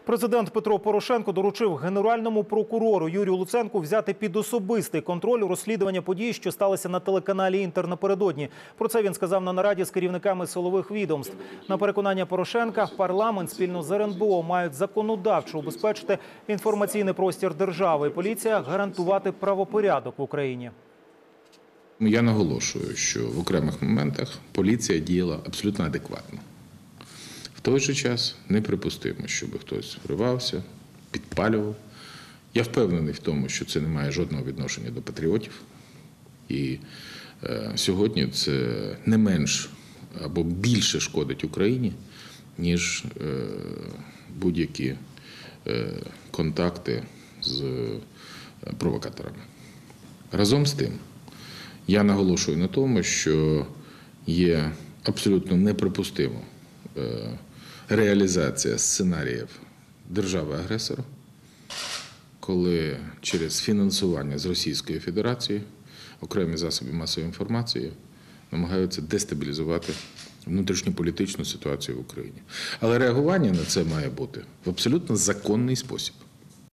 Президент Петро Порошенко доручив генеральному прокурору Юрію Луценку взяти під особистий контроль розслідування подій, що сталися на телеканалі «Інтер» напередодні. Про це він сказав на нараді з керівниками силових відомств. На переконання Порошенка, парламент спільно з РНБО мають законодавчо убезпечити інформаційний простір держави і поліція гарантувати правопорядок в Україні. Я наголошую, що в окремих моментах поліція діяла абсолютно адекватно. В той же час неприпустимо, щоб хтось вривався, підпалював. Я впевнений в тому, що це не має жодного відношення до патріотів. І сьогодні це не менш або більше шкодить Україні, ніж будь-які контакти з провокаторами. Разом з тим, я наголошую на тому, що є абсолютно неприпустимо реалізація сценаріїв держави-агресора, коли через фінансування з Російської Федерації окремі засоби масової інформації намагаються дестабілізувати внутрішньополітичну ситуацію в Україні. Але реагування на це має бути в абсолютно законний спосіб.